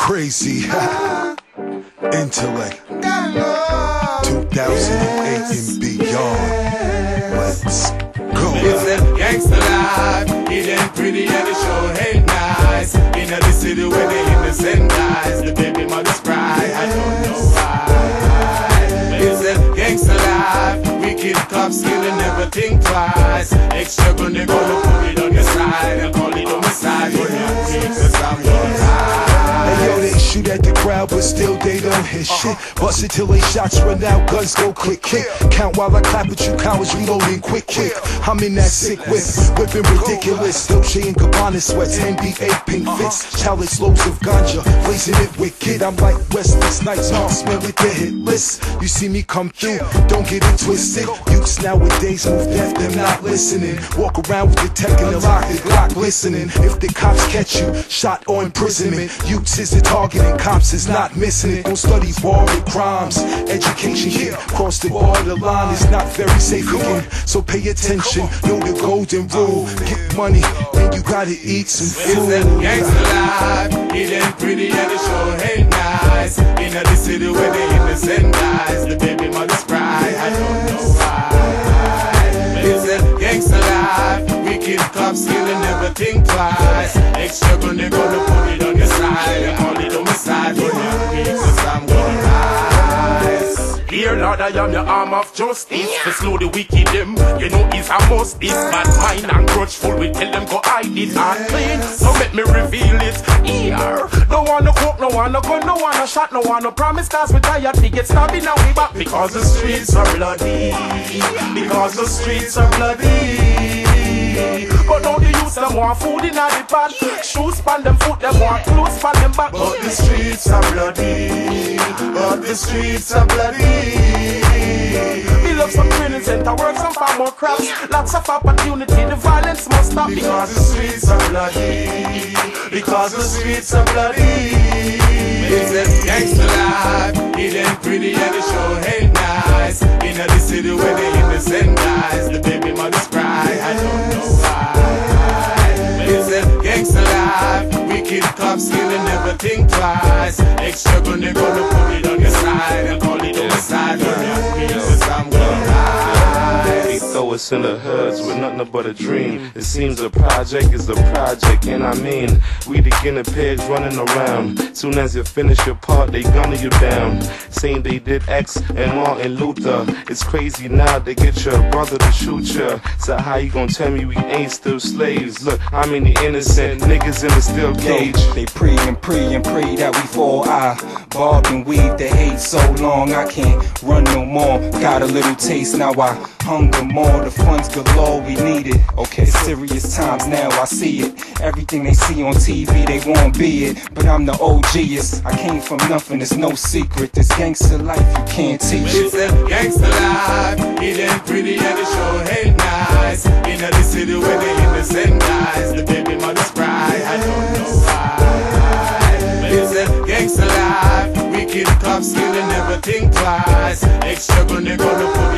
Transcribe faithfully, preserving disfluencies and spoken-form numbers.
crazy. Intellect. two thousand eight and beyond. Let's go. It's that gangsta life. It ain't pretty and the show ain't nice. In the city where they innocent guys, the baby mothers cry. I don't know why. It's that gangsta life. Wicked cops killing, never think twice. Extra gun, they gonna put it on your side. They'll call it on the side when you think the sound gonna hide. Hey yo, they shoot at the crowd, but still they don't hit shit. Bust it till they shots run out, guns go click, click. Count while I clap at you cowards, reloading quick, quick. I'm in that sick whip, whipping ridiculous. Dolce and Gabbana sweats, N B A pink fits. Chalice loads of ganja, blazing it wicked. I'm like Wesley Snipes, marksman with the hit list. You see me come through, don't get it twisted. Youths nowadays move deaf, them not listening. Walk around with the tech and the lock, the Glock listening. If the cops catch you, shot or imprisonment. Youths is the target and cops is not missing it. Don't study war and crimes. Education here, cross the borderline is not very safe again. So pay attention, know the golden rule. Get money, then you gotta eat some food. It's that gangsta life. It ain't pretty and the show ain't nice. In the city where they innocent guys, the baby mothers cry. I don't know why. It's that gangsta life. Wicked cops killing, never think twice. Extra gun, they gonna put it on your side. They call it on the side when you think cause I'm gonna rise. Here, Lord, I am your arm of justice. To slow the wicked them, you know it's a must. This bad mind and grudgeful, we tell them go hide it and clean. So make me reveal it here. Don't want no coke, no want no gun, no want no shot, no want no promise. Cause we tired, we get stabbed now we back. Because the streets are bloody. Because the streets are bloody. But now the youths them want food in the pan. Shoes pan them foot, them want clothes pan them back. But the streets are bloody. But the streets are bloody. Build up some training center, work some farm more crops. Lots of opportunity, the violence must stop. Because the streets are bloody. Because the streets are bloody. It's that gangsta life. It ain't pretty and the show ain't nice. In the city where they innocent guys, the baby mothers cry. I don't know why. It's that gangsta life. Wicked cops killing, never think twice. Extra gun, they gonna put it on your side. They'll call it on the side when you feel cause I'm gonna rise. They throw us in the hoods with nothing but a dream. It seems a project is a project, and I mean, we the guinea pigs running around. Soon as you finish your part, they gunning you down. Saying they did X and Martin Luther. It's crazy now they get your brother to shoot ya. So how you gonna tell me we ain't still slaves? Look, how many innocent niggas in the steel cage? Yo, they pray and pray and pray that we fall. I barb and weave the hate so long I can't run no more. Got a little taste, now I hunger more. The funds galore, we need it. Okay, serious times now, I see it. Everything they see on T V, they won't be it. But I'm the O G-est. I came from nothing, it's no secret. This gangster life, you can't teach it. It's that gangsta life. It ain't pretty and the show ain't nice. In the city where they innocent guys, the baby mothers cry. I don't know why. It's that gangsta life. Wicked cops killing, never think twice. Extra gun, they gonna put